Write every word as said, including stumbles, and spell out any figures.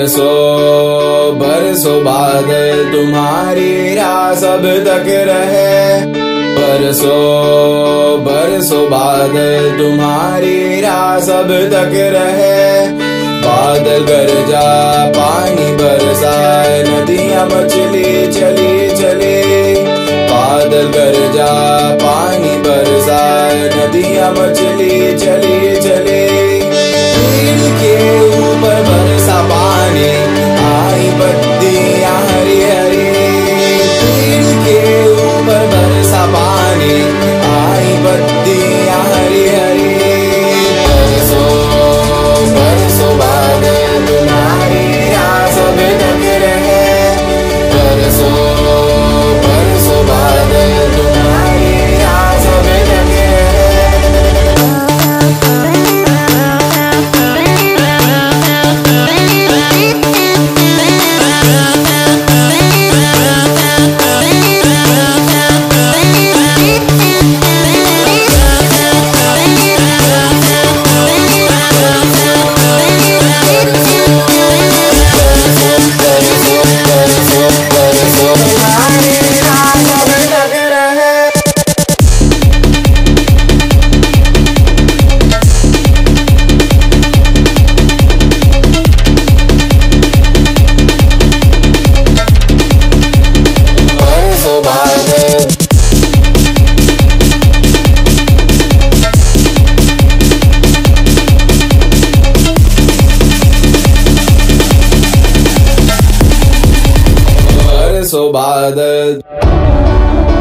बरसों बरसों बादल तुम्हारी राह सब तक रहे। बरसों बरसों बादल तुम्हारी राह सब तक रहे। बादल गरजा पानी बरसाए नदियां मछली चली चले। बादल गरजा पानी बरसाए नदियां मछली चली चले। पेड़ के ऊपर बरसा पानी आई पत्तियां हरी हरी। पेड़ के ऊपर बरसा पानी आई पत्तियां हरी हरी। बरसों बरसों बादल तुम्हारी राह सब तक रहे। बरसों बरसों बादल तुम्हारी राह सब तक रहे। बरसों बादल।